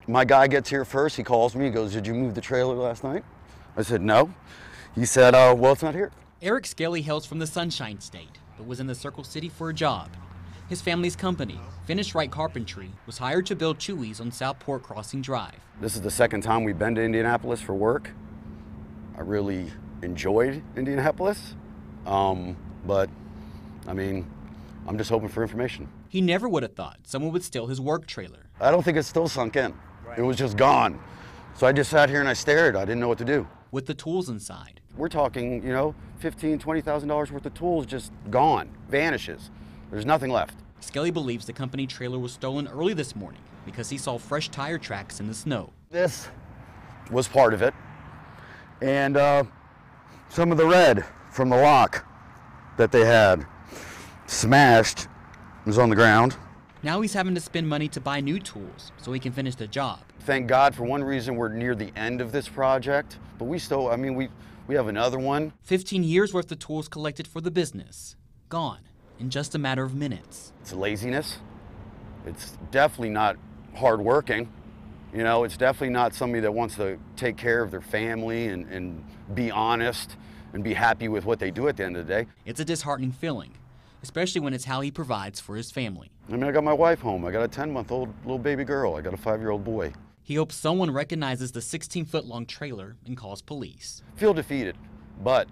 My guy gets here first, he calls me, he goes, "Did you move the trailer last night?" I said, "No." He said, "Well, it's not here." Eric Skelly hails from the Sunshine State, but was in the Circle City for a job. His family's company, Finish Right Carpentry, was hired to build Chuy's on Southport Crossing Drive. This is the second time we've been to Indianapolis for work. I really enjoyed Indianapolis, but I mean, I'm just hoping for information. He never would have thought someone would steal his work trailer. I don't think it's still sunk in. It was just gone. So I just sat here and I stared. I didn't know what to do. With the tools inside. We're talking, $15,000, $20,000 worth of tools just gone, vanishes. There's nothing left. Skelly believes the company trailer was stolen early this morning because he saw fresh tire tracks in the snow. This was part of it. And some of the red from the lock that they had smashed was on the ground. Now he's having to spend money to buy new tools so he can finish the job. Thank God, for one reason, we're near the end of this project, but we still, we have another one. 15 years worth of tools collected for the business, gone in just a matter of minutes. It's laziness. It's definitely not hardworking. It's definitely not somebody that wants to take care of their family and be honest and be happy with what they do at the end of the day. It's a disheartening feeling, especially when it's how he provides for his family. I got my wife home. I got a 10-month-old little baby girl. I got a 5-year-old boy. He hopes someone recognizes the 16-foot-long trailer and calls police. Feel defeated, but,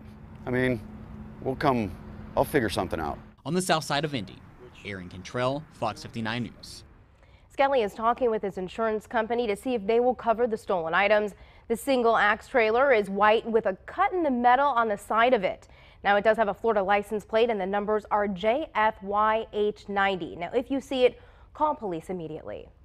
I'll figure something out. On the south side of Indy, Aaron Cantrell, Fox 59 News. Skelly is talking with his insurance company to see if they will cover the stolen items. The single-axe trailer is white with a cut in the metal on the side of it. Now, it does have a Florida license plate and the numbers are JFYH90. Now, if you see it, call police immediately.